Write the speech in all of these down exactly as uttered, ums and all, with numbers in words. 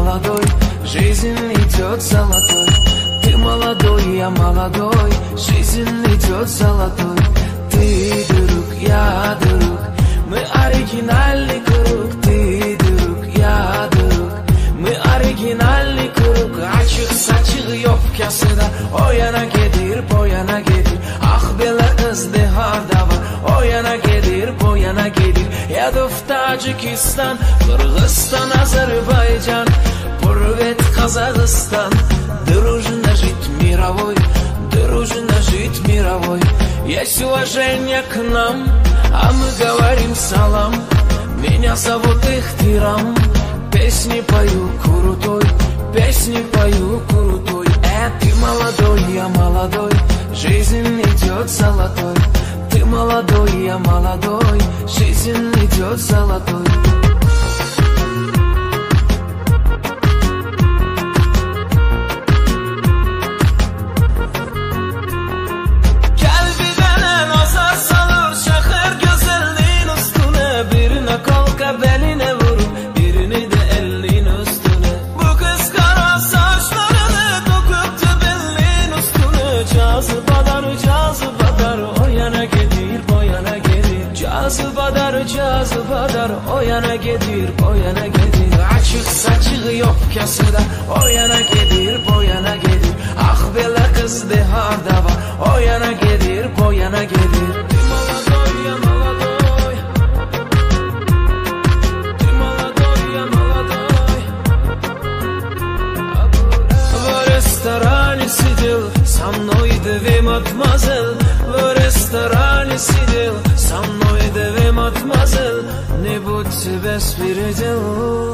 молодой, жизнь идет золотой. Ты молодой, я молодой, жизнь идет золотой. Ты друг, я друг, мы оригинальный круг. Ты друг, я друг, мы оригинальный круг. Açık saçık yok kasıda, o yana gelir, bu yana gelir. Ah bela kız deharda var, o yana gelir, bu yana gelir. Еду в Таджикистан, Кыргызстан, Азербайджан, Привет, Казахстан. Дружно жить мировой, дружно жить мировой. Есть уважение к нам, а мы говорим салам. Меня зовут Ихтирам, песни пою крутой, песни пою крутой. Э, ты молодой, я молодой, жизнь идет золотой. Ты молодой, я молодой, жизнь идет золотой. Beline vurur, birini de elin üstüne. Bu kız kara saçlarını dokuptu belin üstüne. Cazibadar, cazibadar, o yana gelir, bu yana gelir. Cazibadar, cazibadar, o yana gelir, bu yana gelir. Açık saçık yok kasıda, o yana gelir, bu yana gelir. Ah bela kız deharda var, o yana gelir, bu yana gelir. В ресторане сидел, со мной две мадемуазель. В ресторане сидел, со мной две мадемуазель. Не будьте беспредел.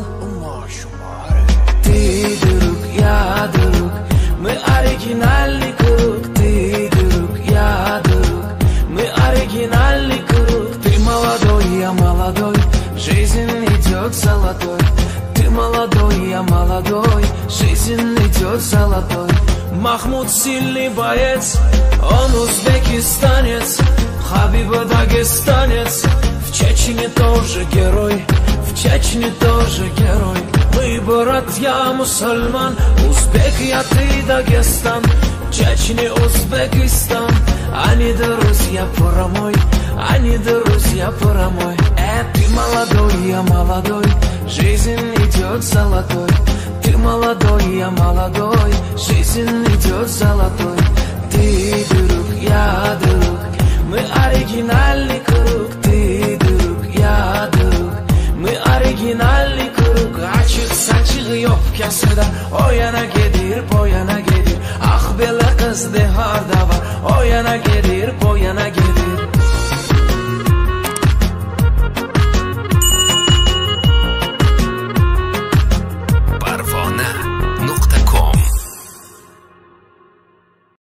Ты друг, я друг, мы оригинальный круг. Ты друг, я друг, мы оригинальный круг. Ты молодой, я молодой, жизнь идет золотой. Ты молодой, я молодой, жизнь идет золотой. Махмуд сильный боец, он узбекистанец. Хабиба дагестанец, в Чечне тоже герой, в Чечне тоже герой. Мы братья мусульман, узбек я, ты Дагестан. Чечне, Узбекистан, они друзья промой, они друзья промой. Э, ты молодой, я молодой, жизнь идет золотой. Ты молодой, я молодой, жизнь идет золотой. Ты друг, я друг, мы оригинальный круг. Ты друг, я друг, мы оригинальный круг. Açık saçık yok kasıda, o yana gelir, bu yana gelir. Ah bela kız deharda var, o yana gelir, bu yana gelir.